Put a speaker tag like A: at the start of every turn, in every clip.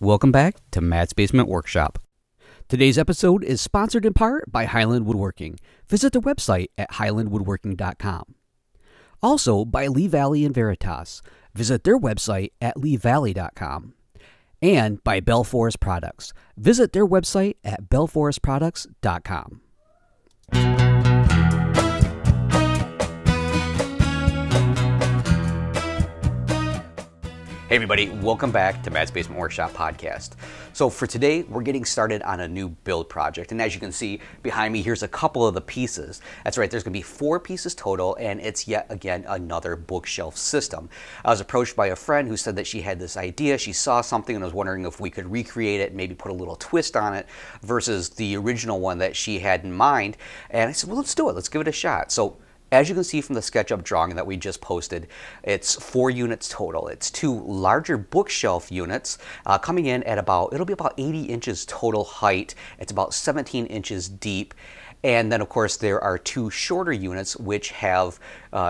A: Welcome back to Matt's Basement Workshop. Today's episode is sponsored in part by Highland Woodworking. Visit their website at highlandwoodworking.com. Also by Lee Valley and Veritas. Visit their website at leevalley.com. And by Bell Forest Products. Visit their website at bellforestproducts.com. Hey everybody, welcome back to Matt's Basement Workshop podcast. So for today, we're getting started on a new build project. And as you can see behind me, here's a couple of the pieces. That's right, there's gonna be 4 pieces total, and it's yet again another bookshelf system. I was approached by a friend who said that she had this idea. She saw something and was wondering if we could recreate it, maybe put a little twist on it versus the original one that she had in mind. And I said, well, let's do it, let's give it a shot. So as you can see from the SketchUp drawing that we just posted, it's 4 units total. It's 2 larger bookshelf units coming in at it'll be about 80 inches total height. It's about 17 inches deep. And then of course there are 2 shorter units which have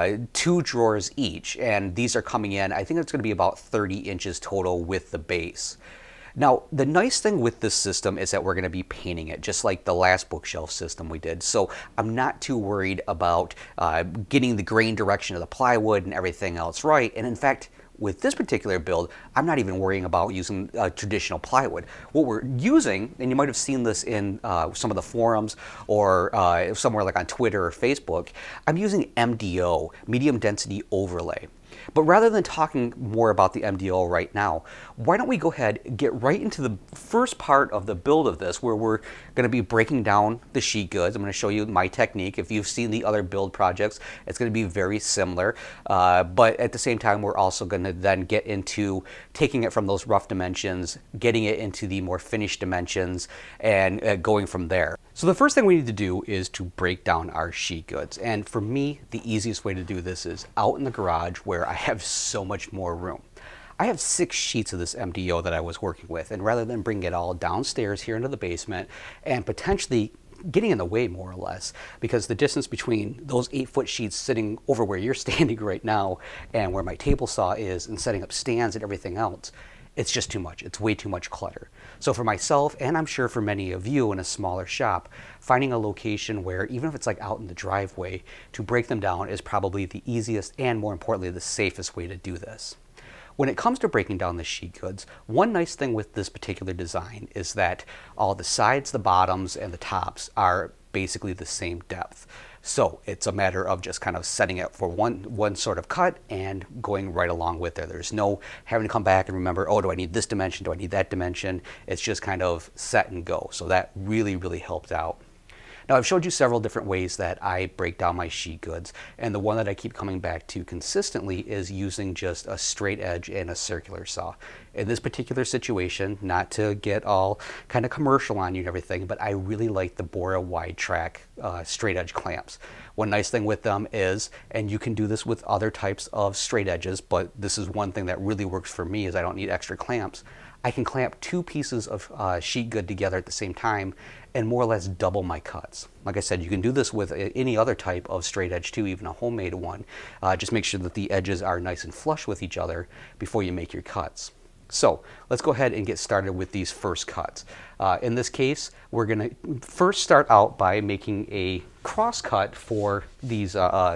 A: 2 drawers each. And these are coming in, I think it's gonna be about 30 inches total with the base. Now, the nice thing with this system is that we're going to be painting it, just like the last bookshelf system we did. So I'm not too worried about getting the grain direction of the plywood and everything else right. And in fact, with this particular build, I'm not even worrying about using traditional plywood. What we're using, and you might have seen this in some of the forums or somewhere like on Twitter or Facebook, I'm using MDO, medium density overlay. But rather than talking more about the MDO right now, why don't we go ahead and get right into the first part of the build of this, where we're going to be breaking down the sheet goods. I'm going to show you my technique. If you've seen the other build projects, it's going to be very similar. But at the same time, we're also going to then get into taking it from those rough dimensions, getting it into the more finished dimensions, and going from there. So the first thing we need to do is to break down our sheet goods. And for me, the easiest way to do this is out in the garage where I have so much more room. I have 6 sheets of this MDO that I was working with, and rather than bring it all downstairs here into the basement and potentially getting in the way more or less, because the distance between those 8-foot sheets sitting over where you're standing right now and where my table saw is and setting up stands and everything else, it's just too much. It's way too much clutter. So for myself, and I'm sure for many of you in a smaller shop, finding a location where, even if it's like out in the driveway, to break them down is probably the easiest and, more importantly, the safest way to do this. When it comes to breaking down the sheet goods, one nice thing with this particular design is that all the sides, the bottoms, and the tops are basically the same depth. So it's a matter of just kind of setting it for one sort of cut and going right along with it. There's no having to come back and remember, oh, do I need this dimension? Do I need that dimension? It's just kind of set and go. So that really, really helped out. Now, I've showed you several different ways that I break down my sheet goods, and the one that I keep coming back to consistently is using just a straight edge and a circular saw. In this particular situation, not to get all kind of commercial on you and everything, but I really like the Bora wide track straight edge clamps. One nice thing with them is, and you can do this with other types of straight edges, but this is one thing that really works for me, is I don't need extra clamps. I can clamp 2 pieces of sheet good together at the same time and more or less double my cuts. Like I said, you can do this with any other type of straight edge too, even a homemade one. Just make sure that the edges are nice and flush with each other before you make your cuts. So let's go ahead and get started with these first cuts. In this case, we're going to first start out by making a cross cut for these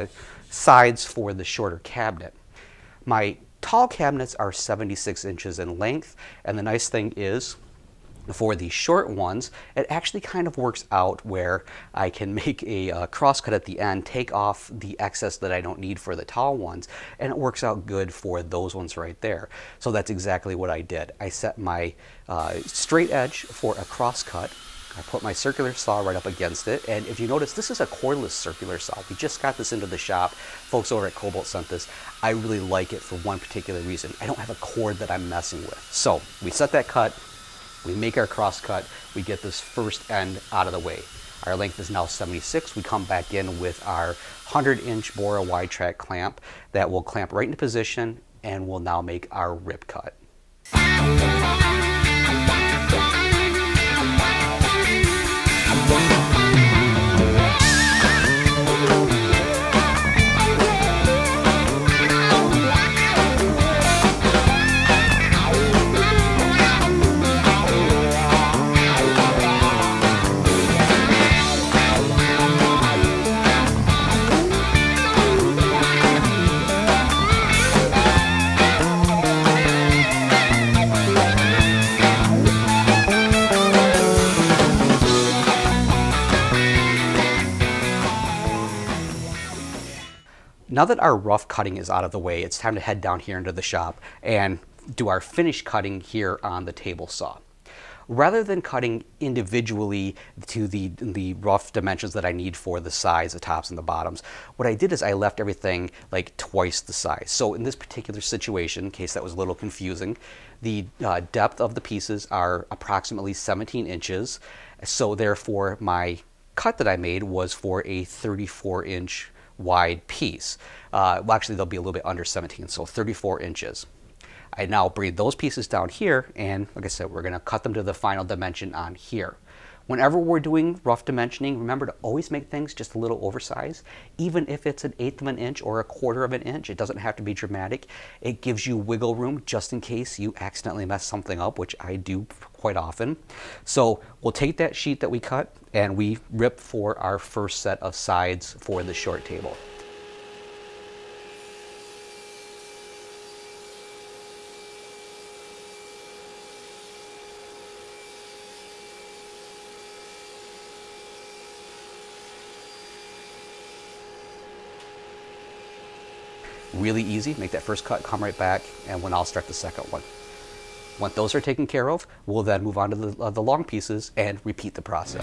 A: sides for the shorter cabinet. My tall cabinets are 76 inches in length, and the nice thing is, for the short ones, it actually kind of works out where I can make a cross cut at the end, take off the excess that I don't need for the tall ones, and it works out good for those ones right there. So that's exactly what I did. I set my straight edge for a cross cut. I put my circular saw right up against it, and if you notice, this is a cordless circular saw. We just got this into the shop. Folks over at Cobalt sent this. I really like it for one particular reason. I don't have a cord that I'm messing with. So we set that cut, we make our cross cut, we get this first end out of the way. Our length is now 76. We come back in with our 100-inch Bora wide track clamp that will clamp right into position, and will now make our rip cut. Now that our rough cutting is out of the way, it's time to head down here into the shop and do our finish cutting here on the table saw. Rather than cutting individually to the rough dimensions that I need for the sides, the tops and the bottoms, what I did is I left everything like twice the size. So in this particular situation, in case that was a little confusing, the depth of the pieces are approximately 17 inches. So therefore my cut that I made was for a 34-inch wide piece. Well, actually they'll be a little bit under 17, so 34 inches. I now bring those pieces down here, and like I said, we're going to cut them to the final dimension on here. Whenever we're doing rough dimensioning, remember to always make things just a little oversized. Even if it's 1/8 of an inch or 1/4 of an inch, it doesn't have to be dramatic. It gives you wiggle room just in case you accidentally mess something up, which I do quite often. So we'll take that sheet that we cut and we rip for our first set of sides for the short table. Really easy, make that first cut, come right back, and when I'll start the second one. Once those are taken care of, we'll then move on to the long pieces and repeat the process.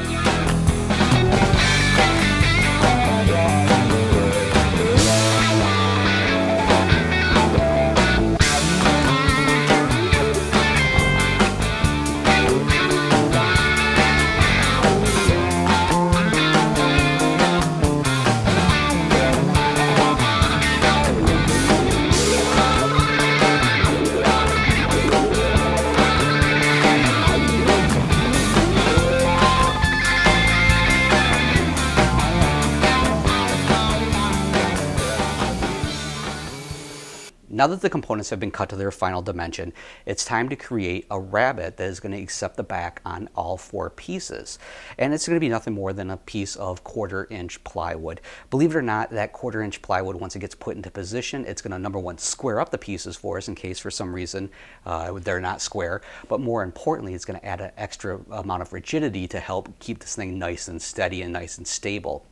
A: Now that the components have been cut to their final dimension, it's time to create a rabbet that is going to accept the back on all 4 pieces. And it's going to be nothing more than a piece of 1/4 inch plywood. Believe it or not, that 1/4 inch plywood, once it gets put into position, it's going to, number one, square up the pieces for us in case for some reason they're not square. But more importantly, it's going to add an extra amount of rigidity to help keep this thing nice and steady and nice and stable.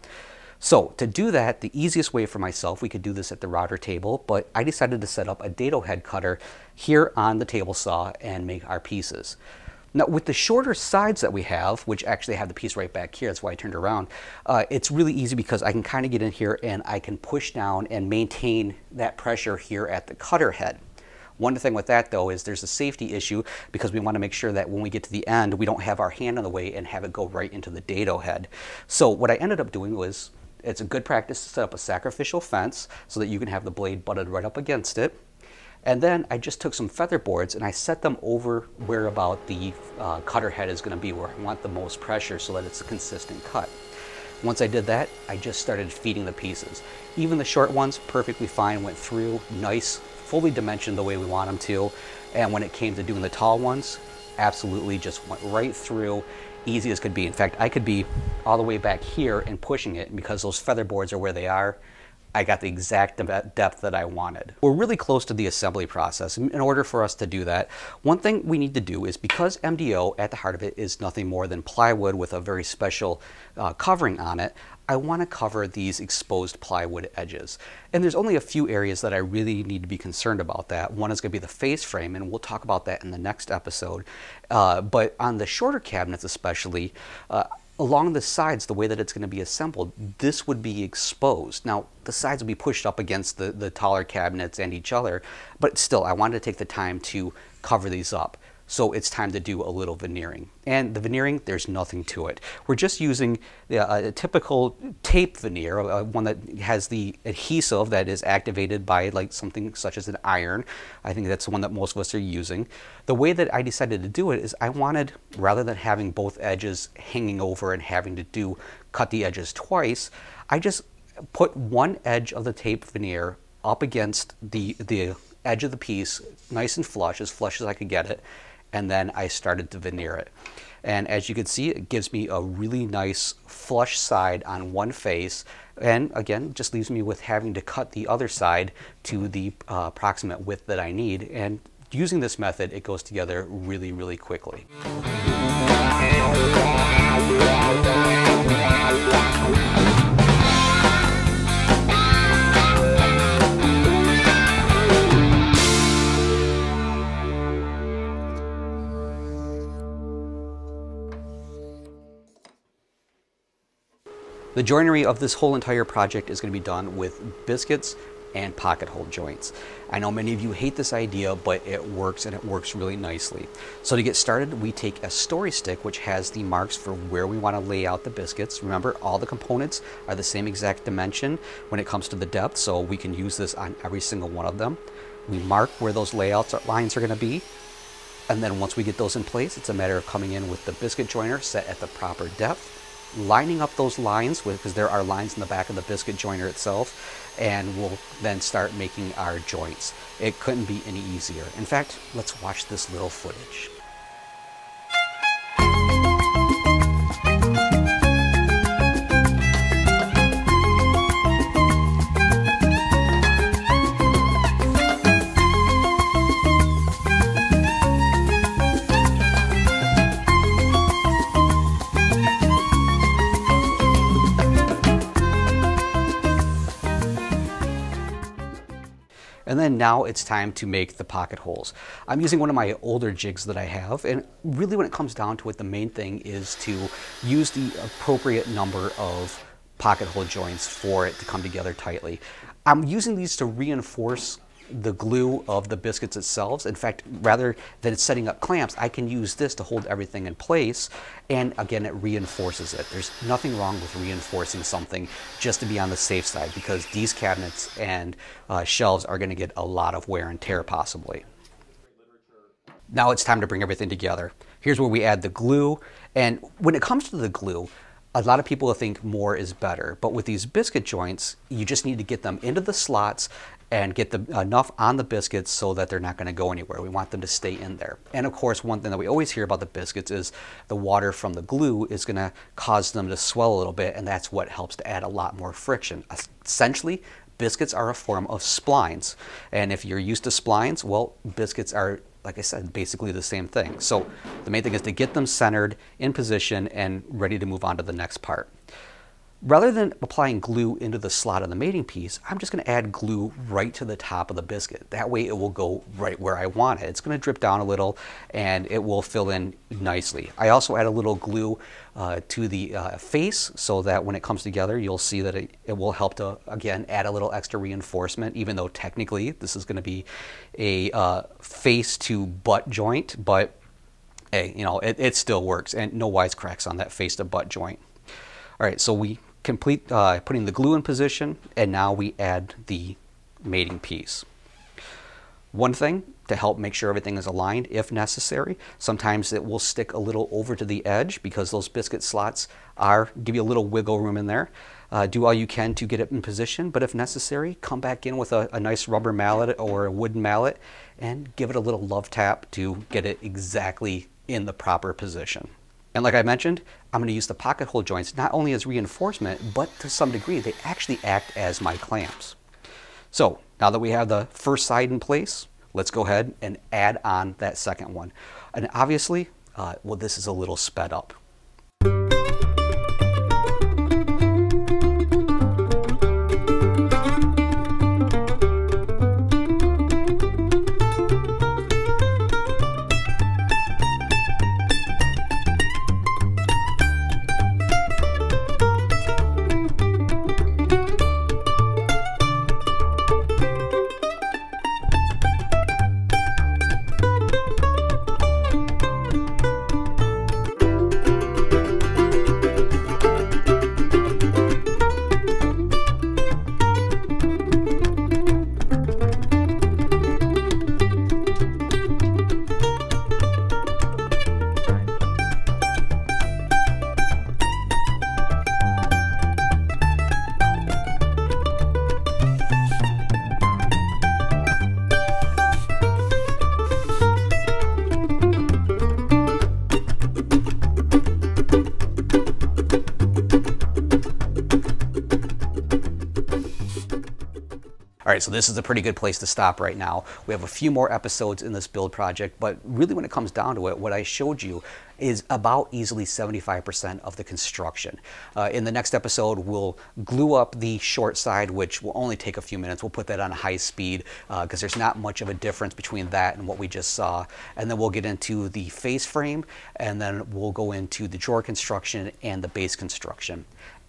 A: So to do that, the easiest way for myself, we could do this at the router table, but I decided to set up a dado head cutter here on the table saw and make our pieces. Now with the shorter sides that we have, which actually have the piece right back here, that's why I turned around, it's really easy because I can kind of get in here and I can push down and maintain that pressure here at the cutter head. One thing with that though is there's a safety issue because we want to make sure that when we get to the end, we don't have our hand on the way and have it go right into the dado head. So what I ended up doing was, it's a good practice to set up a sacrificial fence so that you can have the blade butted right up against it. And then I just took some feather boards and I set them over where about the cutter head is going to be, where I want the most pressure so that it's a consistent cut. Once I did that, I just started feeding the pieces. Even the short ones, perfectly fine, went through, nice, fully dimensioned the way we want them to. And when it came to doing the tall ones, absolutely just went right through, easy as could be. In fact, I could be all the way back here and pushing it, and because those feather boards are where they are, I got the exact depth that I wanted. We're really close to the assembly process. In order for us to do that, one thing we need to do is, because MDO at the heart of it is nothing more than plywood with a very special covering on it, I want to cover these exposed plywood edges. And there's only a few areas that I really need to be concerned about that. One is going to be the face frame, and we'll talk about that in the next episode. But on the shorter cabinets especially, along the sides, the way that it's going to be assembled, this would be exposed. Now, the sides will be pushed up against the taller cabinets and each other, but still, I wanted to take the time to cover these up. So it's time to do a little veneering. And the veneering, there's nothing to it. We're just using a typical tape veneer, one that has the adhesive that is activated by like something such as an iron. I think that's the one that most of us are using. The way that I decided to do it is I wanted, rather than having both edges hanging over and having to cut the edges twice, I just put one edge of the tape veneer up against the edge of the piece, nice and flush as I could get it. And then I started to veneer it. And as you can see, it gives me a really nice flush side on one face. And again, just leaves me with having to cut the other side to the approximate width that I need. And using this method, it goes together really, really quickly. The joinery of this whole entire project is going to be done with biscuits and pocket hole joints. I know many of you hate this idea, but it works, and it works really nicely. So to get started, we take a story stick which has the marks for where we want to lay out the biscuits. Remember, all the components are the same exact dimension when it comes to the depth, so we can use this on every single one of them. We mark where those lines are going to be, and then once we get those in place, it's a matter of coming in with the biscuit joiner set at the proper depth, lining up those lines because there are lines in the back of the biscuit joiner itself, and we'll then start making our joints. It couldn't be any easier. In fact, let's watch this little footage. And then now it's time to make the pocket holes. I'm using one of my older jigs that I have, and really when it comes down to it, the main thing is to use the appropriate number of pocket hole joints for it to come together tightly. I'm using these to reinforce the glue of the biscuits itself. In fact, rather than setting up clamps, I can use this to hold everything in place, and again, it reinforces it. There's nothing wrong with reinforcing something just to be on the safe side, because these cabinets and shelves are going to get a lot of wear and tear possibly. Now it's time to bring everything together. Here's where we add the glue, and when it comes to the glue, a lot of people think more is better, but with these biscuit joints, you just need to get them into the slots and get enough on the biscuits so that they're not going to go anywhere. We want them to stay in there. And of course, one thing that we always hear about the biscuits is the water from the glue is going to cause them to swell a little bit, and that's what helps to add a lot more friction. Essentially, biscuits are a form of splines, and if you're used to splines, well, biscuits are, like I said, basically the same thing. So the main thing is to get them centered, in position, and ready to move on to the next part. Rather than applying glue into the slot of the mating piece, I'm just going to add glue right to the top of the biscuit. That way it will go right where I want it. It's going to drip down a little, and it will fill in nicely. I also add a little glue to the face, so that when it comes together, you'll see that it will help to, again, add a little extra reinforcement, even though technically this is going to be a face to butt joint, but hey, you know, it still works, and no wisecracks on that face to butt joint. All right, so we complete putting the glue in position, and now we add the mating piece. One thing to help make sure everything is aligned, if necessary, sometimes it will stick a little over to the edge because those biscuit slots give you a little wiggle room in there. Do all you can to get it in position, but if necessary, come back in with a nice rubber mallet or a wooden mallet and give it a little love tap to get it exactly in the proper position. And like I mentioned, I'm going to use the pocket hole joints not only as reinforcement, but to some degree, they actually act as my clamps. So now that we have the first side in place, let's go ahead and add on that second one. And obviously, well, this is a little sped up. All right, so this is a pretty good place to stop right now. We have a few more episodes in this build project, but really when it comes down to it, what I showed you is about easily 75% of the construction. In the next episode, we'll glue up the short side, which will only take a few minutes. We'll put that on high speed because there's not much of a difference between that and what we just saw. And then we'll get into the face frame, and then we'll go into the drawer construction and the base construction.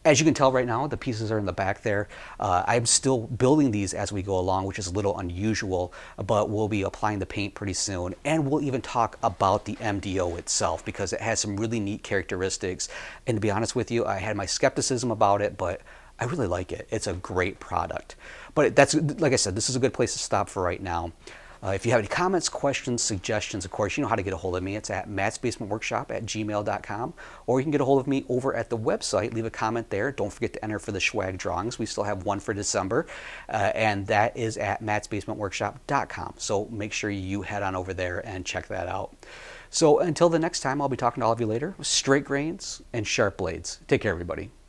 A: As you can tell right now, the pieces are in the back there. I'm still building these as we go along, which is a little unusual, but we'll be applying the paint pretty soon. And we'll even talk about the MDO itself because it has some really neat characteristics. And to be honest with you, I had my skepticism about it, but I really like it. It's a great product. But that's, like I said, this is a good place to stop for right now. If you have any comments, questions, suggestions, of course, you know how to get a hold of me. It's at mattsbasementworkshop@gmail.com, or you can get a hold of me over at the website. Leave a comment there. Don't forget to enter for the swag drawings. We still have one for December, and that is at mattsbasementworkshop.com. So make sure you head on over there and check that out. So until the next time, I'll be talking to all of you later. Straight grains and sharp blades. Take care, everybody.